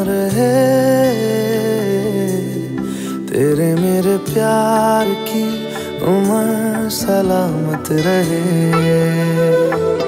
रहे, तेरे मेरे प्यार की उम्र सलामत रहे।